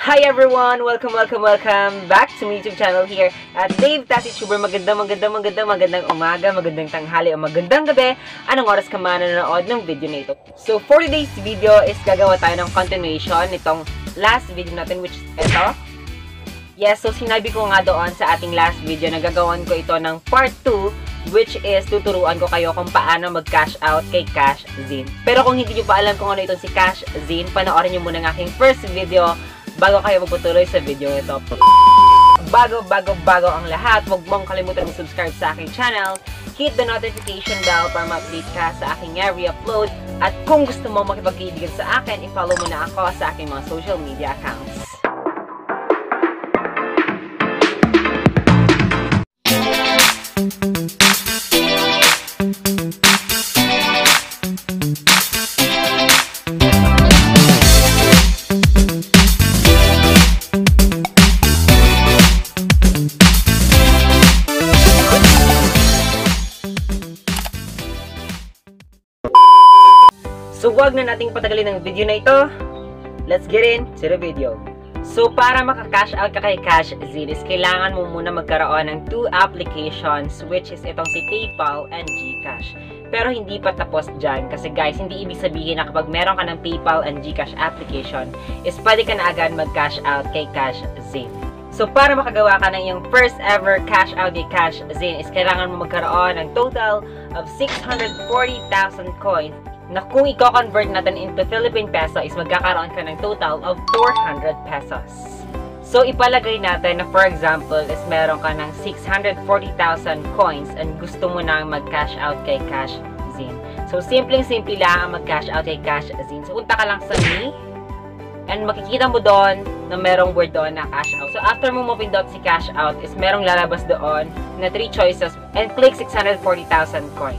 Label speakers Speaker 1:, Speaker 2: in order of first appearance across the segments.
Speaker 1: Hi everyone! Welcome back to my YouTube channel here at Dave TassyTuber. Magandang umaga, magandang tanghali, o magandang gabi. Anong oras ka man nanonood ng video na ito? So for today's video is gagawa tayo ng continuation nitong last video natin, which is ito. Yes, so sinabi ko nga doon sa ating last video na gagawan ko ito ng part 2, which is tuturuan ko kayo kung paano mag-cash out kay Cashzine. Pero kung hindi nyo pa alam kung ano ito si Cashzine, panoorin nyo muna ng aking first video bago kayo magpatuloy sa video ito. Bago ang lahat, huwag mong kalimutan mag-subscribe sa aking channel. Hit the notification bell para ma-update ka sa aking re-upload. At kung gusto mo makipagkaibigan sa akin, i-follow mo na ako sa aking mga social media accounts. So, wag na nating patagalin ang video na ito. Let's get into the video. So, para maka-cash out ka kay Cashzine is kailangan mo muna magkaroon ng 2 applications, which is itong si PayPal and GCash. Pero hindi pa tapos dyan. Kasi guys, hindi ibig sabihin na kapag meron ka ng PayPal and GCash application, is pwede ka na agad mag-cash out kay Cashzine. So, para makagawa ka ng yung first ever cash out kay Cashzine is kailangan mo magkaroon ng total of 640,000 coins na kung i-convert natin into Philippine peso is magkakaroon ka ng total of 400 pesos. So, ipalagay natin na for example is meron ka ng 640,000 coins and gusto mo na mag-cash out kay Cashzine. So, simpleng-simple lang ang mag-cash out kay Cashzine. So, punta ka lang sa Me and makikita mo doon na merong word doon na cash out. So, after mo mapindot si cash out is merong lalabas doon na 3 choices and click 640,000 coins.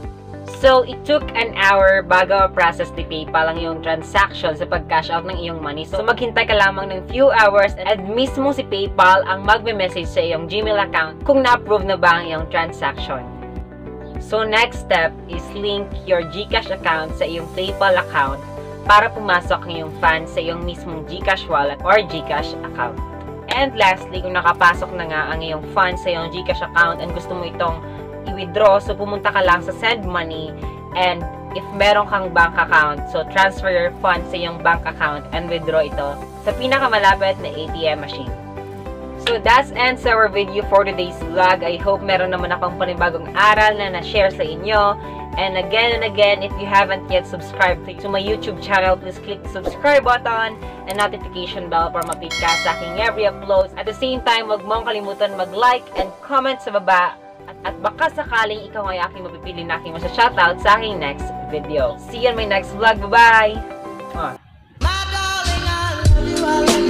Speaker 1: So, it took an hour bago process ni PayPal ang iyong transaction sa pag-cash out ng iyong money. So, maghintay ka lamang ng few hours at mismo si PayPal ang magme-message sa iyong Gmail account kung na-approve na ba ang iyong transaction. So, next step is link your GCash account sa iyong PayPal account para pumasok ang iyong funds sa iyong mismong GCash wallet or GCash account. And lastly, kung nakapasok na nga ang iyong funds sa iyong GCash account and gusto mo itong i-withdraw, so pumunta ka lang sa send money and if meron kang bank account, so transfer your funds sa iyong bank account and withdraw ito sa pinakamalapit na ATM machine. So that's ends our video for today's vlog. I hope meron naman akong panibagong aral na na-share sa inyo. And again, if you haven't yet subscribed to my YouTube channel, please click the subscribe button and notification bell para ma-update ka sa aking every upload. At the same time, huwag mong kalimutan mag-like and comment sa baba. At baka sakaling ikaw ay aking mapipili na aking masya-shoutout sa aking next video. See you in my next vlog. Bye-bye!